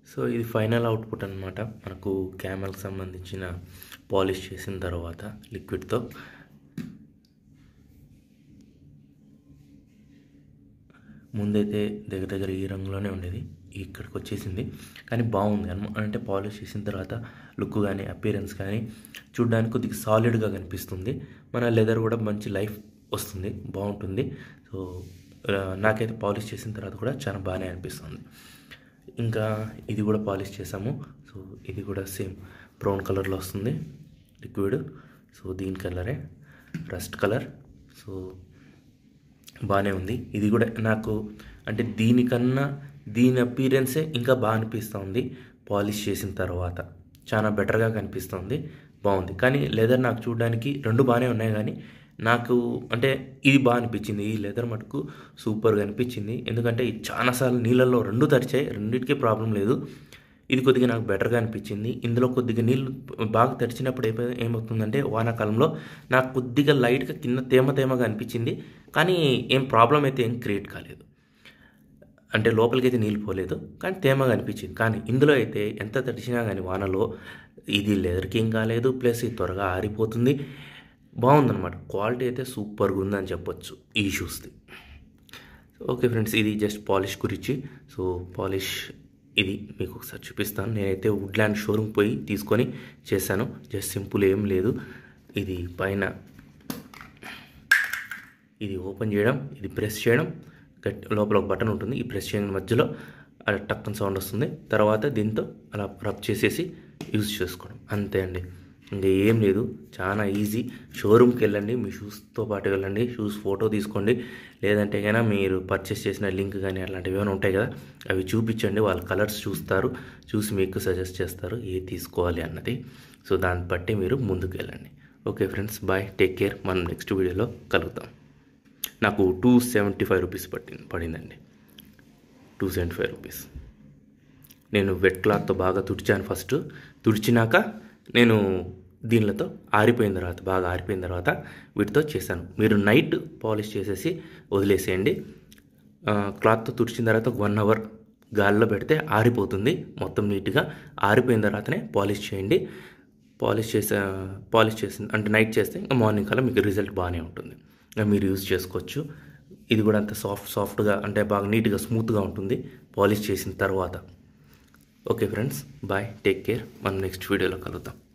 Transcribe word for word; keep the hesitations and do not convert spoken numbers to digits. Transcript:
So ఇది final output అనమాట. మనకు క్యామెల్కి సంబంధించిన పాలిష్ చేసిన తర్వాత లిక్విడ్తో ముందైతే దగ్గర దగ్గర ఈ రంగులోనే ఉండేది, ఇక్కడికి వచ్చేసింది. కానీ బాగుంది అన్న అంటే పాలిష్ చేసిన తర్వాత లుక్ కానీ అపీరెన్స్ కానీ చూడ్డానికి కొద్దిగా సాలిడ్గా కనిపిస్తుంది. మన లెదర్ కూడా మంచి లైఫ్ వస్తుంది, బాగుంటుంది. సో నాకైతే పాలిష్ చేసిన తర్వాత కూడా చాలా బాగానే అనిపిస్తుంది. ఇంకా ఇది కూడా పాలిష్ చేసాము. సో ఇది కూడా సేమ్ బ్రౌన్ కలర్లో వస్తుంది లిక్విడ్. సో దీని కలరే రస్ట్ కలర్. సో బాగానే ఉంది. ఇది కూడా నాకు అంటే దీనికన్నా దీని అపీరెన్సే ఇంకా బాగా అనిపిస్తుంది పాలిష్ చేసిన తర్వాత. చాలా బెటర్గా కనిపిస్తుంది, బాగుంది. కానీ లెదర్ నాకు చూడడానికి రెండు బాగానే ఉన్నాయి, కానీ నాకు అంటే ఇది బాగా అనిపించింది. ఈ లెదర్ మటుకు సూపర్గా అనిపించింది. ఎందుకంటే చాలాసార్లు నీళ్ళల్లో రెండు తడిచాయి, రెండింటికి ప్రాబ్లం లేదు. ఇది కొద్దిగా నాకు బెటర్గా అనిపించింది. ఇందులో కొద్దిగా నీళ్ళు బాగా తడిచినప్పుడు ఏమో ఏమవుతుందంటే వానాకాలంలో నాకు కొద్దిగా లైట్గా కింద తేమ తేమగా అనిపించింది. కానీ ఏం ప్రాబ్లం అయితే ఏం క్రియేట్ కాలేదు, అంటే లోపలికి అయితే నీళ్ళు పోలేదు, కానీ తేమగా అనిపించింది. కానీ ఇందులో అయితే ఎంత తడిచినా కానీ వానలో ఇది లెదర్కి ఏం కాలేదు, ప్లస్ ఇది త్వరగా ఆరిపోతుంది. బాగుందన్నమాట. క్వాలిటీ అయితే సూపర్గా ఉందని చెప్పొచ్చు ఈ షూస్ది. ఓకే ఫ్రెండ్స్, ఇది జస్ట్ పాలిష్ గురించి. సో పాలిష్ ఇది మీకు ఒకసారి చూపిస్తాను. నేనైతే వుడ్లాండ్ షోరూమ్ పోయి తీసుకొని చేశాను. జస్ట్ సింపుల్ ఏం లేదు. ఇది పైన ఇది ఓపెన్ చేయడం, ఇది ప్రెస్ చేయడం, గట్టి లోపల ఒక బటన్ ఉంటుంది, ఈ ప్రెస్ చేయడం మధ్యలో అలా టక్కన సౌండ్ వస్తుంది. తర్వాత దీంతో అలా రబ్ చేసేసి యూజ్ చేసుకోవడం, అంతే అండి. ఇంకా ఏం లేదు, చాలా ఈజీ. షోరూమ్కి వెళ్ళండి, మీ షూస్తో పాటు వెళ్ళండి, షూస్ ఫోటో తీసుకోండి. లేదంటే కన్నా మీరు పర్చేస్ చేసిన లింక్ కానీ అలాంటివి ఏమైనా ఉంటాయి కదా, అవి చూపించండి. వాళ్ళ కలర్స్ చూస్తారు, చూసి మీకు సజెస్ట్ చేస్తారు ఏ తీసుకోవాలి అన్నది. సో దాన్ని బట్టి మీరు ముందుకు వెళ్ళండి. Okay friends, bye, take care. మనం నెక్స్ట్ వీడియోలో కలుగుతాం. నాకు టూ సెవెంటీ ఫైవ్ రూపీస్ పట్టింది పడిందండి టూ సెవెంటీ ఫైవ్ రూపీస్. నేను వెట్ క్లాత్తో బాగా తుడిచాను. ఫస్ట్ తుడిచినాక నేను దీనిలతో ఆరిపోయిన తర్వాత బాగా ఆరిపోయిన తర్వాత వీటితో చేశాను. మీరు నైట్ పాలిష్ చేసేసి వదిలేసేయండి. క్లాత్తో తుడిచిన తర్వాత వన్ అవర్ గాలిలో పెడితే ఆరిపోతుంది మొత్తం నీట్గా. ఆరిపోయిన తర్వాతనే పాలిష్ చేయండి. పాలిష్ చేసే పాలిష్ చేసిన అంటే నైట్ చేస్తే ఇంకా మార్నింగ్ కల్లా మీకు రిజల్ట్ బాగానే ఉంటుంది, మీరు యూజ్ చేసుకోవచ్చు. ఇది కూడా అంత సాఫ్ట్ సాఫ్ట్గా అంటే బాగా నీట్గా స్మూత్గా ఉంటుంది పాలిష్ చేసిన తర్వాత. Okay friends, bye, take care. మనం నెక్స్ట్ వీడియోలో కలుద్దాం.